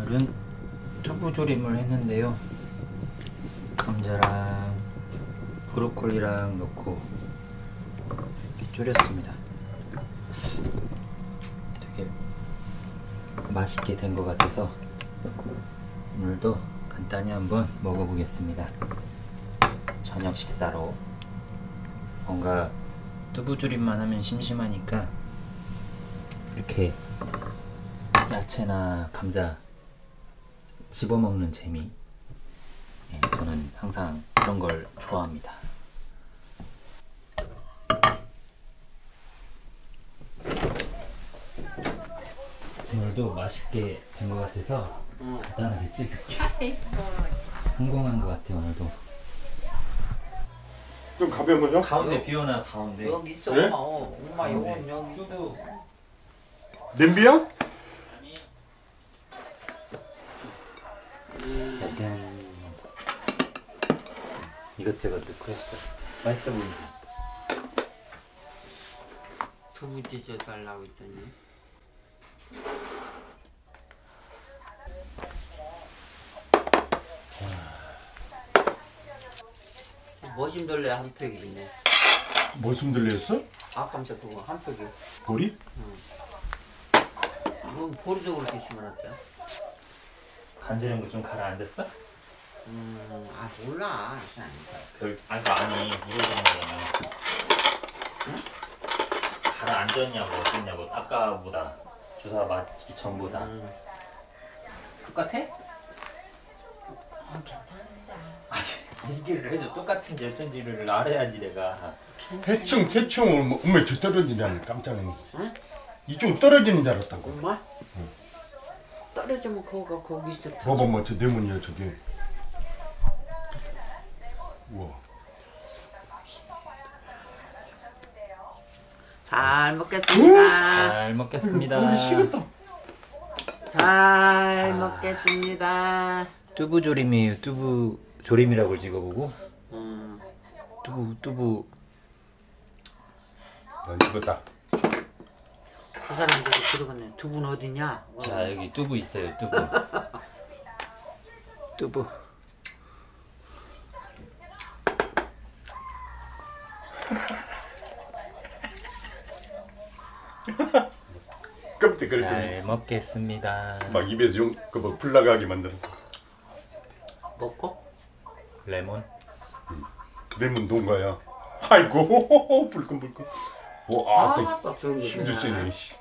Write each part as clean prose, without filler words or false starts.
오늘은 두부조림을 했는데요. 감자랑 브로콜리랑 넣고 이렇게 졸였습니다. 되게 맛있게 된 것 같아서 오늘도 간단히 한번 먹어보겠습니다. 저녁 식사로. 뭔가 두부조림만 하면 심심하니까 이렇게 야채나 감자 집어먹는 재미, 저는 항상 그런 걸 좋아합니다. 오늘도 맛있게 된 것 같아서 간단하게 찍을게. 성공한 것 같아요. 오늘도 좀 가벼운 거죠? 가운데 비워놔. 가운데 여기 있어. 네? 엄마 요건 여기 있어. 냄비야? 짜잔. 이것저것 넣고 했어. 맛있어 보이지? 두부 찢어 달라고 했더니. 머신돌레 한 팩이네. 뭐 숨들렸어? 아까부터 그거 한 팩이. 보리? 뭐 보리도 그렇게 심어놨대. 간지는 거 좀 가라앉았어? 아 몰라. 아니 물어보는 거잖아. 응? 가라앉았냐고 어땠냐고. 아까보다 주사 맞기 전보다 똑같아? 괜찮은데. 얘기를 해도 똑같은지 어쩐지를 알아야지 내가. 대충 엄마 저 떨어지냐는 깜짝 놀랐네. 응? 이쪽 떨어지는 줄 알았다고. 엄마? 떨어지면 거기가 거기 있어. 봐봐 뭐 저 네모니야 저기. 우와. 잘 먹겠습니다. 잘 먹겠습니다. 우리 식었다. 잘 먹겠습니다. 두부조림이에요. 두부조림이라고 찍어보고. 두부. 나 익었다. 그 사람들이 그러겠네. 두부는 어디냐? 자, 여기 두부 있어요. 두부. 깜짝 그렇게 잘 먹겠습니다. 막 입에서 그뭐 불나가게 만들었어. 먹고? 레몬. 네모 농가야. 아이고 불끈불끈. 와, 또 힘도 세네. 씨.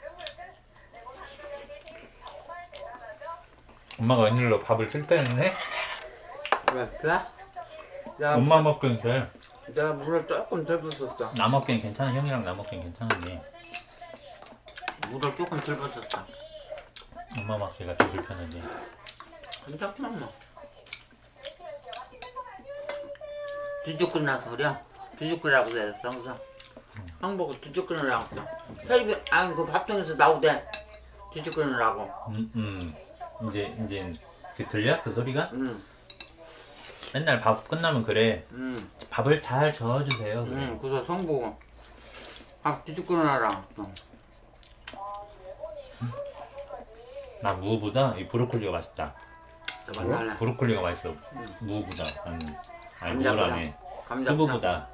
엄마가 웬일로 밥을 쓸 했네? 왜 그래? 야, 엄마 먹기는 돼. 내가 물을 조금 덜 붓었어. 나 먹기엔 괜찮아. 형이랑 나 먹기엔 괜찮은데 물을 조금 덜 붓었어. 엄마 먹기가 좀 불편하지. 괜찮구만 뭐. 뒤죽 나서 그래. 뒤죽이라고 그랬어. 항상. 형 보고 뒤죽 끓이라고 했어. 텔레비 아니 그 밥통에서 나오대. 뒤죽 끓이라고. 이제 그 들려? 그 소리가? 맨날 밥 끝나면 그래. 밥을 잘 저어주세요. 그래. 그래서 성 보고 밥 뒤죽 끓여놔라. 나 무보다 이 브로콜리가 맛있다. 만날래. 브로콜리가 맛있어. 무보다. 아니 감자보다. 무라네. 감자. 두부보다.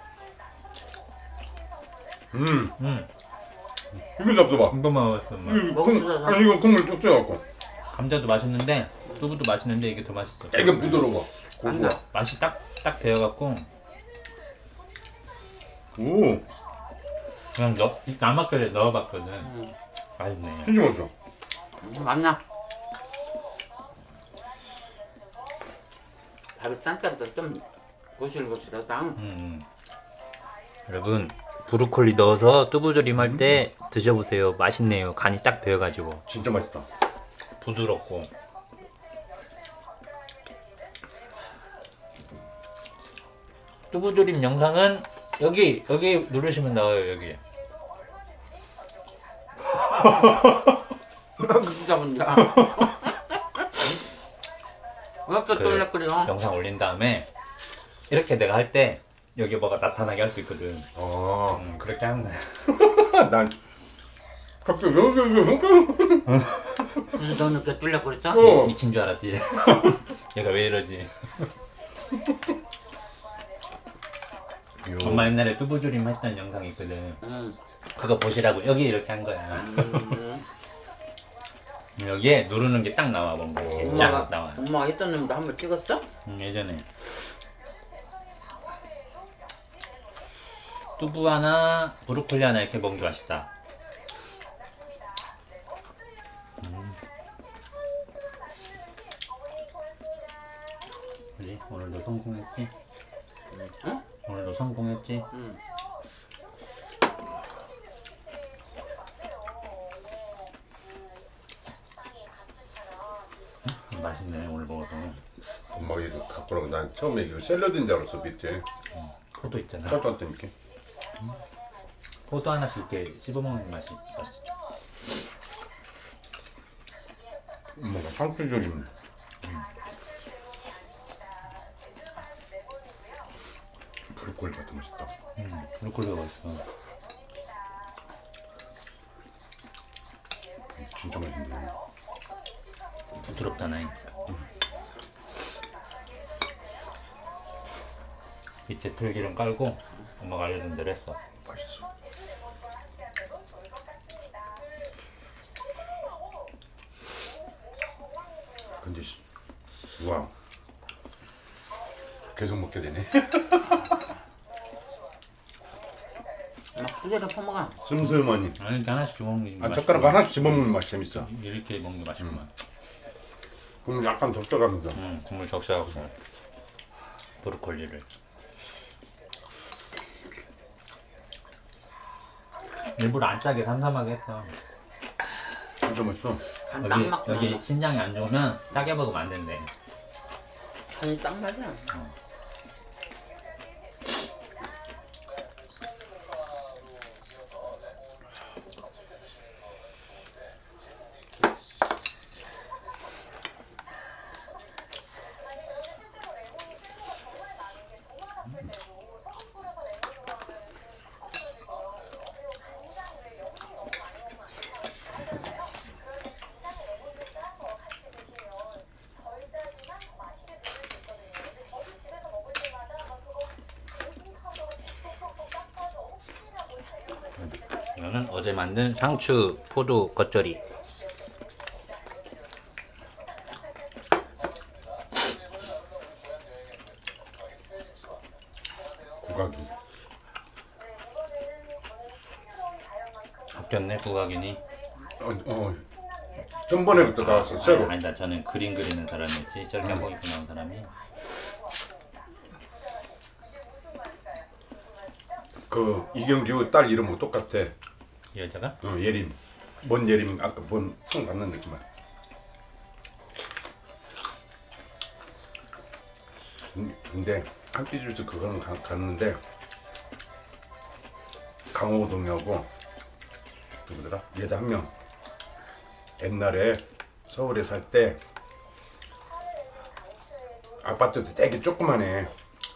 이거 잡숴봐. 이거만 맛있어. 엄마. 먹어보자. 아니 이거 국물 뚝 쪄갖고. 감자도 맛있는데 두부도 맛있는데 이게 더 맛있어. 이거 부드러워. 고소해. 맛이 딱 배어갖고 오, 그냥 남았길래 넣어봤거든. 맛있네. 진짜 맛있어. 맞나? 밥이 짠 때보다 좀 고슬고슬하다. 여러분 브로콜리 넣어서 두부조림 할 때 드셔보세요. 맛있네요. 간이 딱 배어가지고 진짜 맛있다. 부드럽고. 두부조림 영상은 여기 누르시면 나와요. 여기. 진짜 뭔가. 왜 이렇게 똘렉거려? 영상 올린 다음에 이렇게 내가 할 때 여기 뭐가 나타나게 할 수 있거든. 그렇게 하면 돼. 난 갑자기 그래서 너는 이렇게 뚫려고 그랬어? 어. 미친 줄 알았지. 얘가 왜 이러지? 엄마 옛날에 뚜부조림 했던 영상이 있거든. 응. 그거 보시라고 여기 이렇게 한 거야. 음. 여기에 누르는 게 딱 나와 뭔가. 쫙 나와. 엄마가 했던 놈도 한번 찍었어? 예전에 뚜부 하나, 브로콜리 하나 이렇게 먹는 게 맛있다. 그지? 오늘도 성공했지? 응? 오늘도 성공했지? 응. 맛있네 오늘 먹어도. 엄마가 이거 갖고 오라고 난 처음에 이거 샐러드인 줄 알았어 밑에 포도 있잖아. 깜깜하니까 포도 하나씩 이렇게 씹어먹는 맛이 맛있죠. 엄마가 상추조림 브로콜리 같은 맛있다. 브로콜리가 맛있어. 진짜 맛있네. 부드럽잖아. 밑에 들기름 깔고 엄마가 알려준 대로 했어. 맛있어. 근데 와 계속 먹게 되네. 막 크게로 퍼먹어. 슴슴하니. 아니 이렇게 하나씩 집어먹는 게 아 맛있어. 젓가락 하나씩 집어먹는 맛이 재밌어. 이렇게 먹는 게 맛있구만. 그럼 약간 적적하면서. 국물 적셔갖고 브로콜리를 일부러 안 짜게 삼삼하게 했어. 진짜 맛있어. 간이 딱 여기 맞구나. 여기 신장이 안 좋으면 짜게 먹으면 안 된대. 간이 딱 맞아. 이거는 어제 만든 상추 포도 겉절이. 국악이. 바뀌었네 국악이니. 전번에부터 나왔어. 새로. 아니다 저는 그림 그리는 사람이었지. 저렇게 한복 입고 나온 사람이. 그 이경규 딸 이름하고 똑같아. 이 여자가? 예림. 뭔 예림 아까 뭔 성 봤는데 그만. 근데 한끼집에서 그거는 갔는데 강호동하고 누구더라? 얘도 한 명. 옛날에 서울에 살 때 아파트도 되게 조그만해.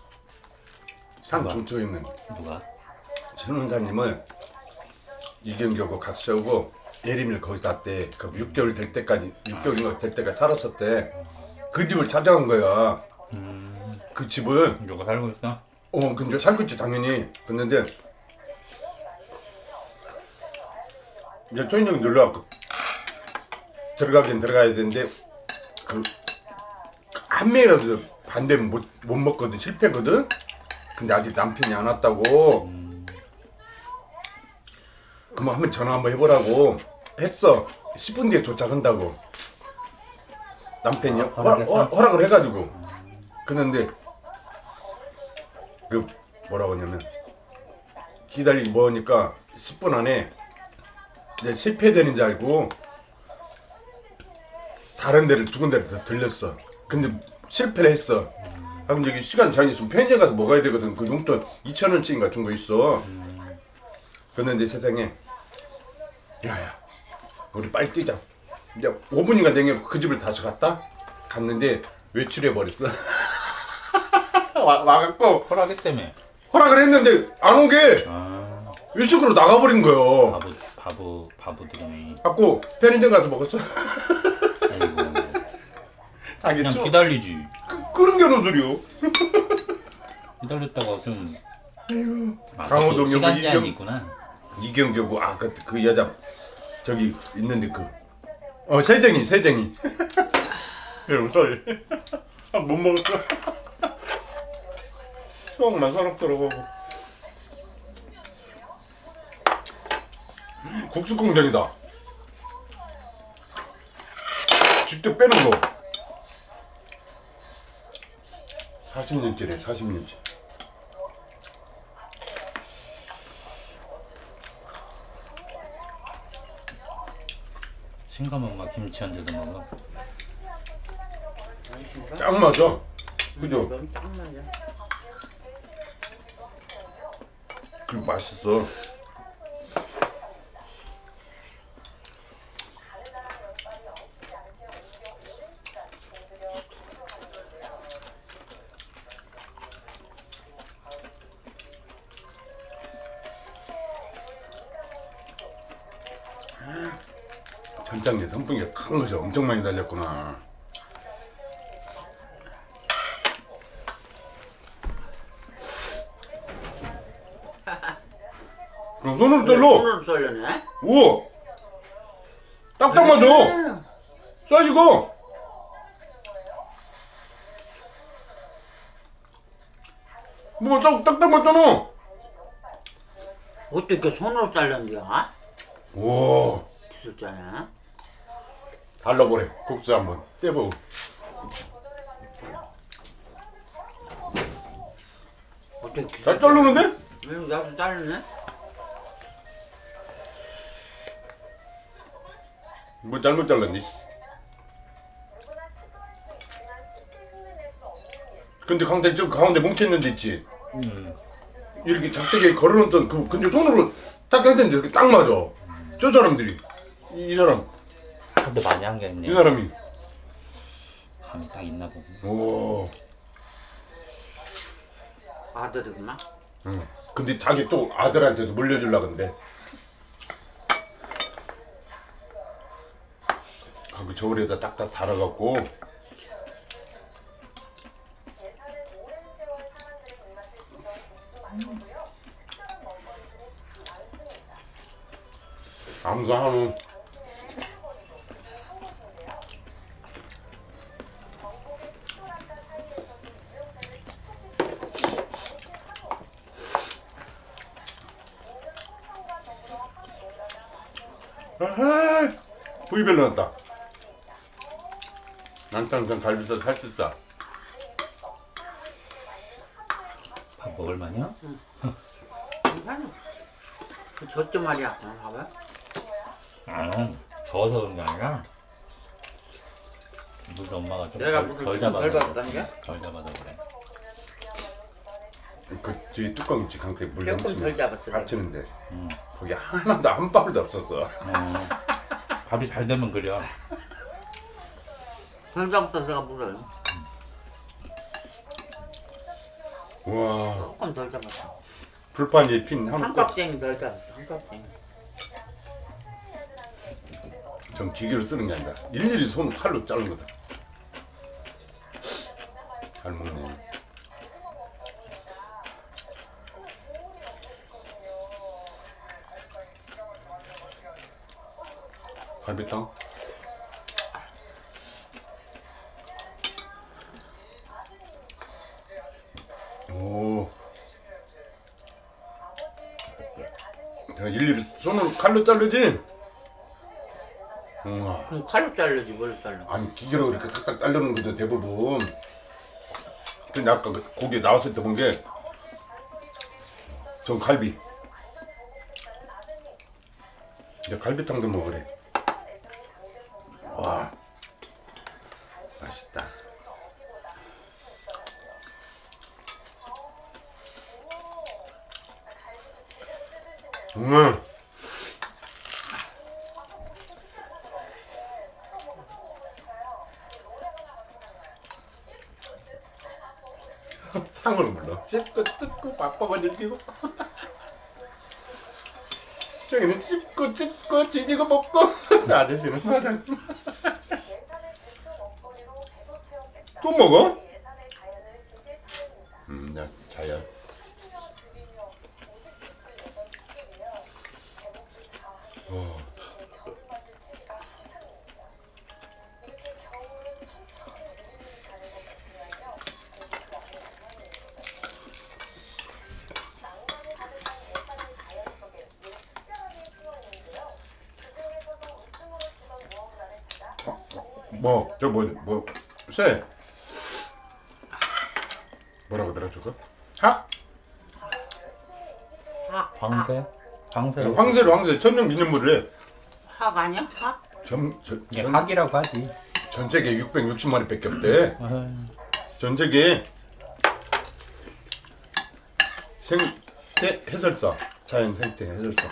산 누가? 중턱에 있는 누가? 신혼사님을 이경규하고 같이 오고 예림이를 거기다 때 그 6개월 될 때까지 6개월인가 될 때까지 살았었대. 그 집을 찾아간 거야. 그 집을 누가 살고 있어? 근데 살고 있지 당연히. 그런데 이제 초인형이 놀러왔고 들어가긴 들어가야 되는데 그 한 명이라도 반대면 못 먹거든. 실패거든. 근데 아직 남편이 안 왔다고. 그럼 한번 전화 한번 해보라고 했어. 10분 뒤에 도착한다고 남편이 허락을 해가지고. 그런데 그 뭐라고 하냐면 기다리기 뭐하니까 10분 안에 이제 실패되는 줄 알고 다른 데를 두 군데를 더 들렸어. 근데 실패를 했어. 그럼 여기 시간 제한이 있으면 편의점 가서 먹어야 되거든. 그 용돈 2,000원씩인가 준 거 있어. 그런데 세상에 야야 우리 빨리 뛰자. 이제 5분인가 되게 그 집을 다시 갔는데 외출해 버렸어. 와갖고 허락했다며. 허락을 했는데 안 오게 아 외식으로 나가버린 거요. 바보들이네. 갖고 편의점 가서 먹었어. 자기 그냥 추 기다리지. 그런 게 무슨 소리요? 기다렸다가 좀. 아, 강호동 또 시간 여기 제한이 이경- 있구나. 이경규고 그 여자 저기 있는데 세정이 예 웃어 못 먹었어 수학만 서럽더라고 국수 공장이다 직접 빼는 거 40년째래 40년째 싱거운 막 김치 얹어서 먹어. 딱 맞아 그죠? 너무 딱 맞아. 그리고 맛있어 전장에 선풍기가 큰 것이 엄청 많이 달렸구나 그럼 손으로 잘라 손으로 썰려네. 우와 딱딱 맞아 사이즈가 뭐 딱딱 맞잖아 어떻게 손으로 잘랐냐? 우와 기술자네. 달라보래 국수 한번 떼보고 어떻게 기술자? 잘 자르는데? 나도 자르네. 뭐 잘못 잘랐니? 근데 강대 저 가운데 뭉쳐있는 데 있지? 이렇게 작대기에 걸어놓던 근데 손으로 딱 했는데 이렇게 딱 맞아 저 사람들이 이 사람 근데 많이 한 게 이 아니네. 사람이 감이 딱 있나 보고. 오 아들이구나. 응. 근데 자기 또 아들한테도 물려주려고 근데 그 저울에다 딱딱 달아갖고 암사하는 아하 부위별로 났다 난장장 갈비살 살치 싸 밥 먹을 만이야? 괜찮아. 그 젖좀 말이야. 봐봐. 아, 더워서 그런 게 아니라 물을 엄마가 좀 내가 덜 물을 잡아서 덜 받았다는 게? 덜 잡아서 그래. 그 뒤에 뚜껑 있지 강태 물 조금 덜 넘치면 잡았어. 받치는데 거기 하나도 한 방울도 없었어 밥이 잘 되면 그려. 덜 잡았어 내가 물을. 우와 조금 덜 잡았어. 불판 위에 핀 한 한국 깍쟁이 덜 잡았어. 한 깍쟁이. 전 기계로 쓰는 게 아니다 일일이 손 칼로 자른 거다 잘 먹네 갈비탕 오 야, 일일이 손으로 칼로 자르지? 우와 그럼 칼로 자르지 뭘 잘라. 아니 기계로 이렇게 탁탁 자르는 거죠 대부분 근데 아까 그 고기 나왔을 때 본 게 전 갈비 이제 갈비탕도 먹으래 와 맛있다 상으로 불러 씹고 뜯고 바빠가 즐기고 저기는 씹고 뜯고 지지고 먹고 아저씨는 사장 또 먹어? 야, 자야. 쎄. 뭐라고 하더라 저거? 학? 황새? 황새로. 황새 천년 기념물을 해. 학 아니야? 학? 이게 학이라고 하지. 전 세계에 660마리밖에 없대. 아유, 전 세계에 해설사, 자연 생태 해설사.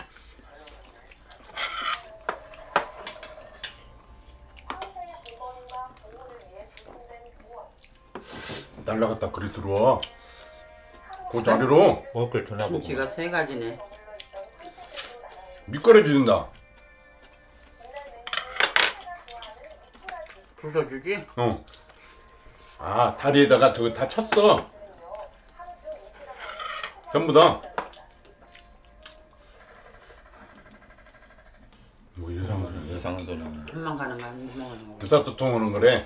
날라갔다 그리 들어와. 그 다리로 먹을 걸 주나 보고. 김치가 3가지네. 밑거래 주는다. 부숴주지? 어. 아 다리에다가 저거 다 쳤어. 전부 다. 뭐 이상한 이상한 소리. 한만 가는 거 아니야? 이만 가는 거. 부사토통 오는 거래.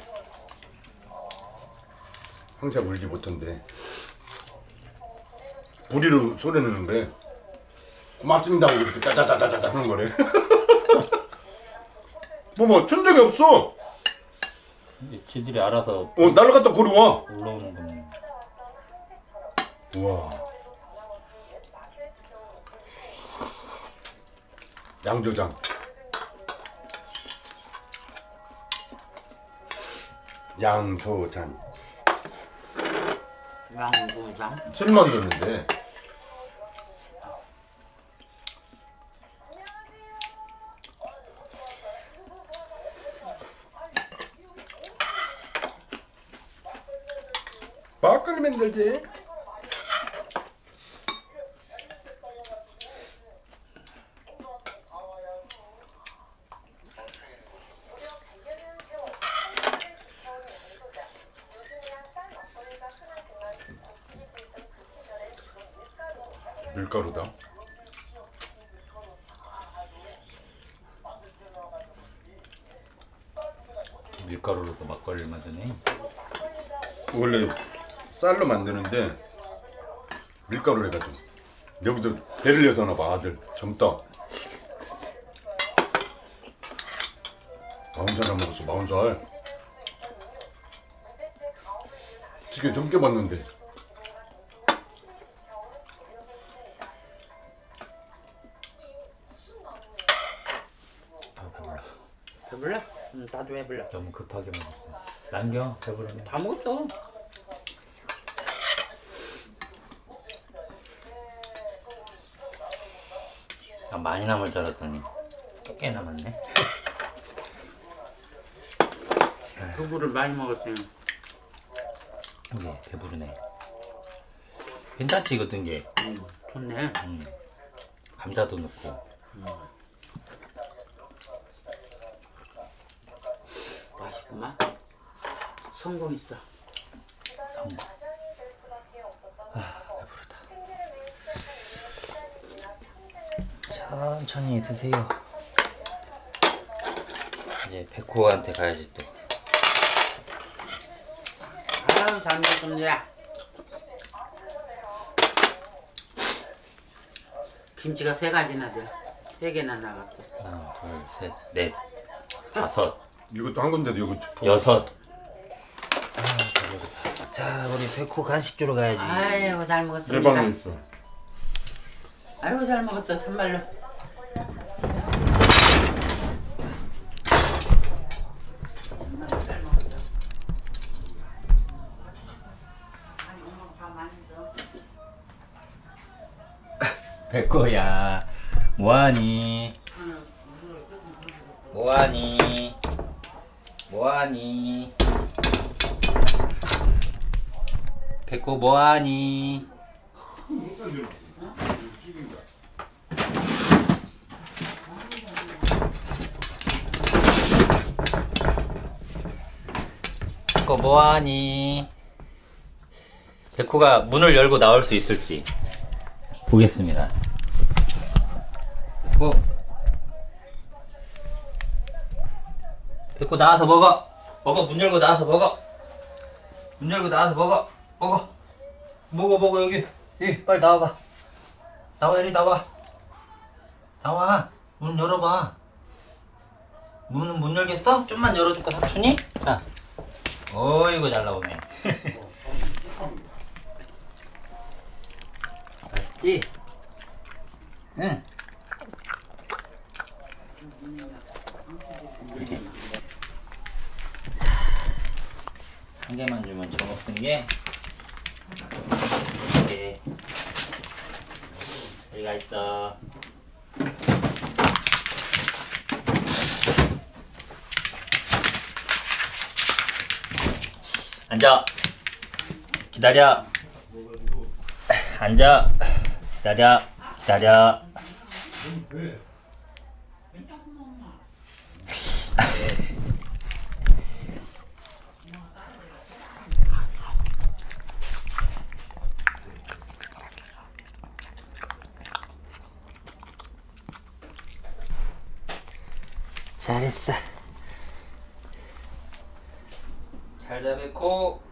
황새가 울지 못한대. 부리로 소리 내는 거래. 고맙습니다 하고 이렇게 따다다다다 하는 거래. 뭐 친 적이 없어. 지들이 알아서 날아갔다 거리 와. 올라오는 거네. 우와. 양조장. 양조장. 양고장? 술 만드는데. 막걸리 만들지. 밀가루다. 밀가루로도 막걸리를 만드네. 원래 쌀로 만드는데 밀가루 해가지고 여기도 배를 여서나 봐. 아들 젊다. 40살 먹었어. 40살. 되게 젊게 봤는데. 아 배불러. 배불러? 응, 나도 배불러. 너무 급하게 먹었어. 남겨 배부르면. 다 먹었어. 아, 많이 남을 줄 알았더니 꽤 남았네. 두부를 많이 먹었더니. 이게 배부르네. 괜찮지 이거 든 게. 좋네. 감자도 넣고. 맛있구만. 성공했어. 성공. 아 배부르다. 천천히 드세요. 이제 백호한테 가야지 또. 아유, 잘 먹었습니다. 김치가 3가지나 돼. 3개나 나갔어. 하나, 둘, 셋, 넷, 다섯, 이것도 한 건데도 이거 여섯. 아 배부르다. 자 우리 백호 간식 주러 가야지. 아이고, 잘 내 먹었습니다. 방에 있어. 아이고, 잘 먹었어, 참말로. 백호야 뭐하니? 뭐하니? 뭐하니? 백호 뭐하니? 백호 뭐하니? 백호가 문을 열고 나올 수 있을지 보겠습니다. 백호 나와서 먹어. 먹어. 문 열고 나와서 먹어. 문 열고 나와서 먹어. 먹어 여기. 빨리 나와봐. 나와 이리 나와. 나와. 문 열어봐. 문은 못 열겠어? 좀만 열어줄까 삼촌이? 자. 어이구 잘 나오네. 맛있지? 응. 한 개만 주면 정없은 게 이렇게 여기가 있어. 앉아. 기다려. 앉아. 기다려. 잘했어. 잘 잡고.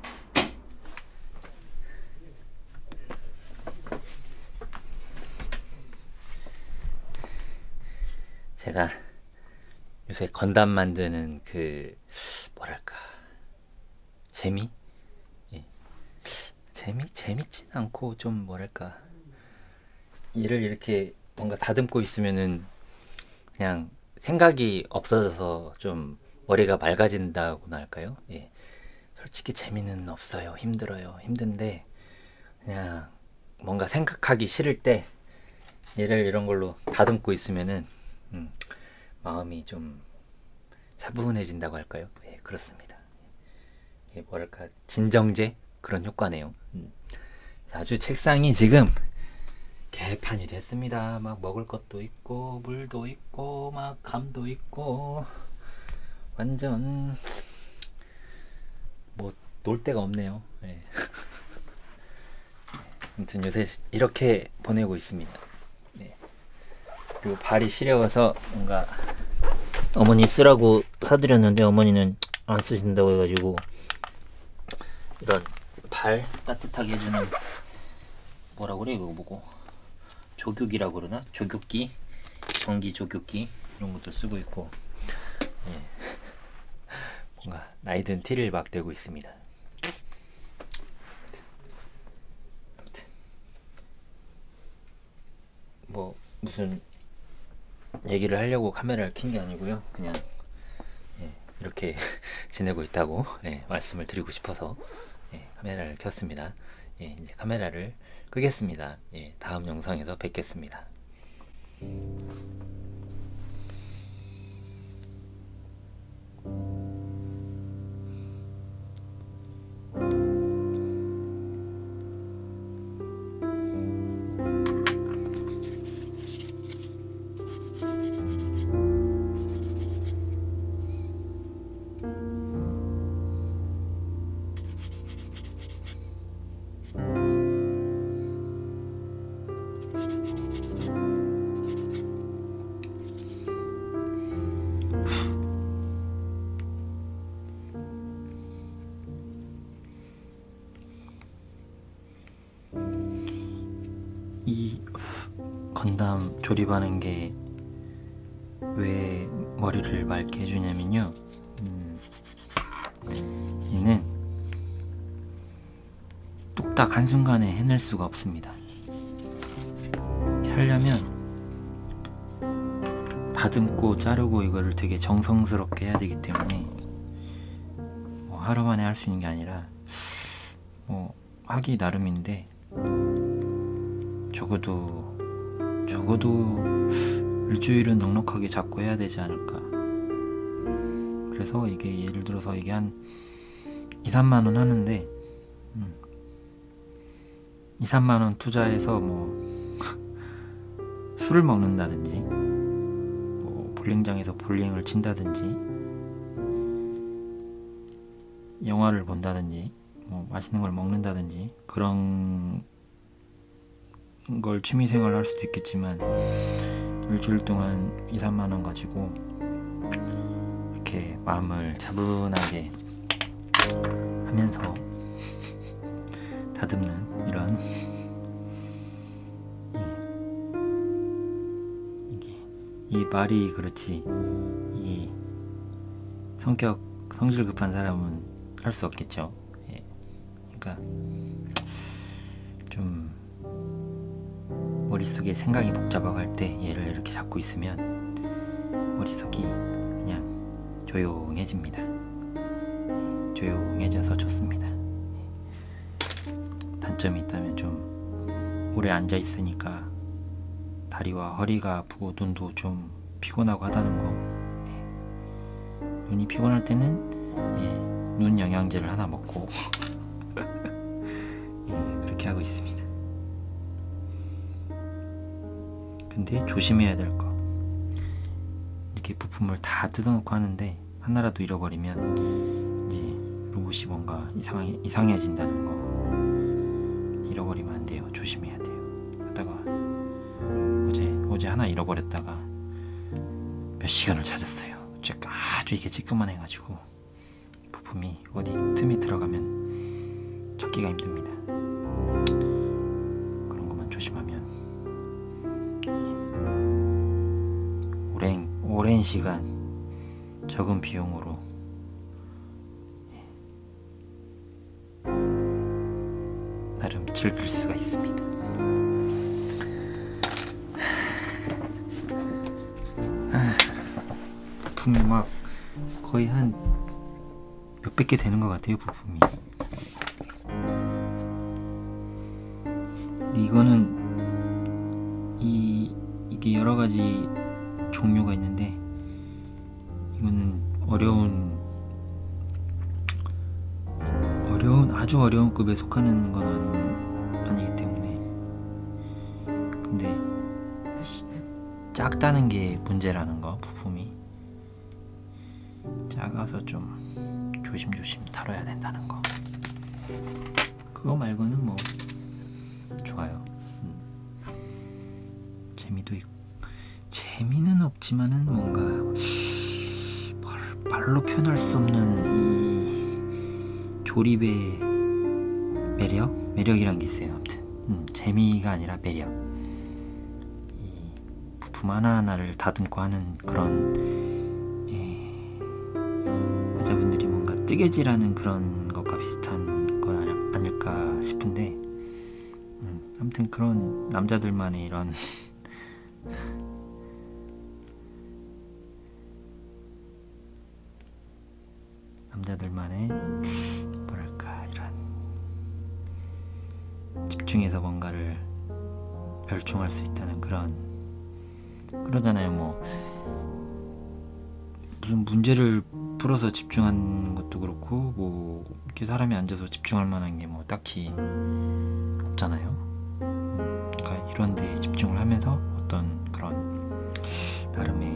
제가 요새 건담 만드는 그 뭐랄까 재미? 예. 재밌진 않고 좀 뭐랄까 일을 이렇게 뭔가 다듬고 있으면은 그냥 생각이 없어져서 좀 머리가 맑아진다고나 할까요? 예. 솔직히 재미는 없어요. 힘든데 그냥 뭔가 생각하기 싫을 때 얘를 이런 걸로 다듬고 있으면은 마음이 좀 차분해진다고 할까요? 예, 그렇습니다. 예, 뭐랄까 진정제 그런 효과네요. 아주 책상이 지금 개판이 됐습니다. 막 먹을 것도 있고 물도 있고 막 감도 있고 완전 뭐 놀 데가 없네요. 예. 아무튼 요새 이렇게 보내고 있습니다. 예. 그리고 발이 시려워서 뭔가 어머니 쓰라고 사드렸는데 어머니는 안 쓰신다고 해가지고 이런 발 따뜻하게 해주는 뭐라고 그래 이거 보고 조교기라고 그러나? 조교기? 전기 조교기 이런 것도 쓰고 있고 예. 뭔가 나이든 티를 막 내고 있습니다. 아무튼 뭐 무슨 얘기를 하려고 카메라를 킨 게 아니고요. 그냥 예, 이렇게 지내고 있다고 예, 말씀을 드리고 싶어서 예, 카메라를 켰습니다. 예, 이제 카메라를 끄겠습니다. 예, 다음 영상에서 뵙겠습니다. 이 건담 조립하는 게 왜 머리를 맑게 해주냐면요. 얘는 뚝딱 한순간에 해낼 수가 없습니다. 하려면 다듬고 자르고 이거를 되게 정성스럽게 해야 되기 때문에 뭐 하루 만에 할 수 있는 게 아니라 뭐 하기 나름인데 적어도 일주일은 넉넉하게 잡고 해야 되지 않을까. 그래서 이게 예를 들어서 이게 한 2-3만원 하는데 2-3만원 투자해서 뭐 술을 먹는다든지 뭐 볼링장에서 볼링을 친다든지 영화를 본다든지 뭐 맛있는 걸 먹는다든지 그런 걸 취미생활을 할 수도 있겠지만 일주일 동안 2, 3만 원 가지고 이렇게 마음을 차분하게 하면서 다듬는 이런 이 말이 그렇지 이 성질 급한 사람은 할 수 없겠죠. 예. 그러니까 좀 머릿속에 생각이 복잡하갈 때 얘를 이렇게 잡고 있으면 머릿속이 그냥 조용해집니다. 조용해져서 좋습니다. 단점이 있다면 좀 오래 앉아 있으니까 다리와 허리가 아프고 눈도 좀 피곤하고 하다는 거. 눈이 피곤할 때는 눈 영양제를 하나 먹고 그렇게 하고 있습니다. 근데 조심해야 될 거, 이렇게 부품을 다 뜯어놓고 하는데 하나라도 잃어버리면 이제 로봇이 뭔가 이상해진다는 거. 잃어버리면 안 돼요. 조심해야 돼요. 하다가 어제 하나 잃어버렸다가 몇 시간을 찾았어요. 아주 이게 찌끄만해가지고 부품이 어디 틈에 들어가면 찾기가 힘듭니다. 그런 것만 조심하면 오랜 시간 적은 비용으로 나름 즐길 수가 있습니다. 부품이 막 거의 한 몇백 개 되는 것 같아요. 부품이. 이거는 이게 여러 가지 종류가 있는데 이거는 아주 어려운 급에 속하는 건 아니기 때문에. 근데 작다는 게 문제라는 거. 부품이 작아서 좀 조심조심 다뤄야 된다는 거. 그거 말고는 뭐 좋아요. 재미도 있고. 재미는 없지만은 뭔가 말로 표현할 수 없는 이 조립의 매력이란 게 있어요. 아무튼 재미가 아니라 매력. 이 부품 하나하나를 다듬고 하는 그런 여자분들이 뭔가 뜨개질하는 그런 것과 비슷한 건 아닐까 싶은데 아무튼 그런 남자들만의 이런 뭐랄까 이런 집중해서 뭔가를 열중할 수 있다는 그러잖아요. 뭐 무슨 문제를 풀어서 집중하는 것도 그렇고 뭐 이렇게 사람이 앉아서 집중할 만한 게 뭐 딱히 없잖아요. 그러니까 이런 데 집중을 하면서 어떤 그런 나름의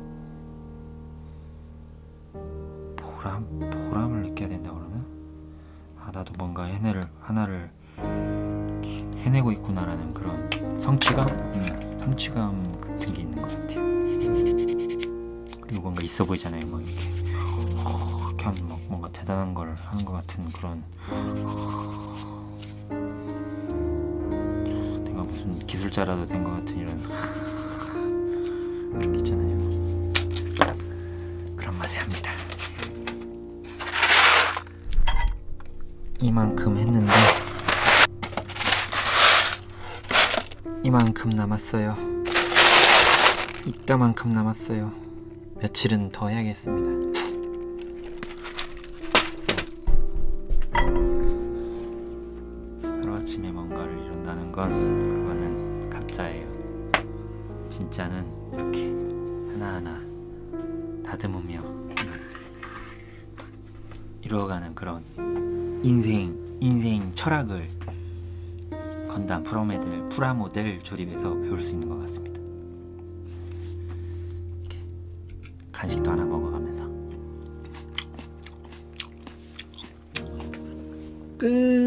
보람을 느껴야 된다고 그러나? 나도 뭔가 하나를 해내고 있구나라는 그런 성취감 같은 게 있는 것 같아요. 그리고 뭔가 있어 보이잖아요. 뭐 이렇게 하면 막 뭔가 대단한 걸 하는 것 같은 그런. 내가 무슨 기술자라도 된 것 같은 이런 그런 게 있잖아요. 그런 맛에 합니다. 이만큼 했는데 이만큼 남았어요. 이따만큼 남았어요. 며칠은 더 해야겠습니다. 하루아침에 뭔가를 이룬다는 건 그거는 가짜예요. 진짜는 이렇게 하나하나 다듬으며 이루어가는 그런 인생 철학을 건담 프라모델 조립에서 배울 수 있는 것 같습니다. 이렇게 간식도 하나 먹어가면서 끝.